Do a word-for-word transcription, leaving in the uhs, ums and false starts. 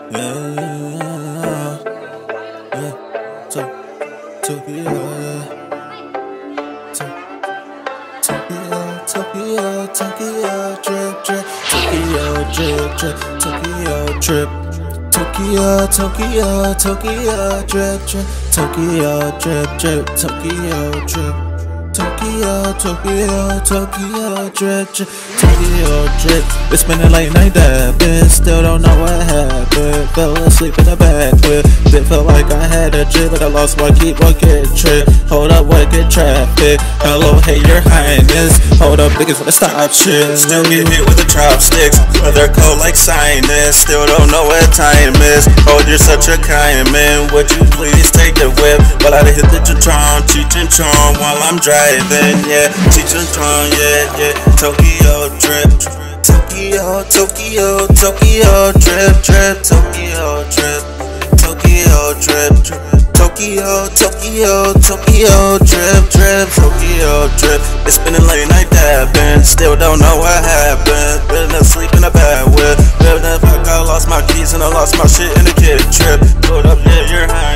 Yeah, yeah, to, Tokyo, yeah. To, Tokyo, Tokyo, Tokyo, drip, drip, Tokyo, drip, drip, Tokyo, drip. Tokyo, Tokyo, Tokyo, drip, drip, Tokyo, drip, drip, Tokyo, drip. Tokyo, Tokyo, Tokyo, drip, drip, Tokyo, drip. It's been a late night that been, still don't know what happened. Fell asleep in the back with, it felt like I had a drip, but I lost my key, bucket trip. Hold up, wicked traffic. Hello, hey, your highness. Hold up, niggas wanna stop shit. Still get hit with the chopsticks, they're cold like sinus. Still don't know what time is. Oh, you're such a kind man. Would you please take the whip while I hit the Chitron, Cheech and Chong while I'm driving? Yeah, Cheech and Chong, yeah, yeah. Tokyo drip, Tokyo, Tokyo, Tokyo drip, drip, Tokyo drip, Tokyo drip, Tokyo, Tokyo, Tokyo drip, drip, Tokyo drip. It's been a late night dabbing, still don't know what happened. Been asleep in a bed with, been the fuck I lost my keys and I lost my shit in the kid trip. Hold up, yeah, you're high.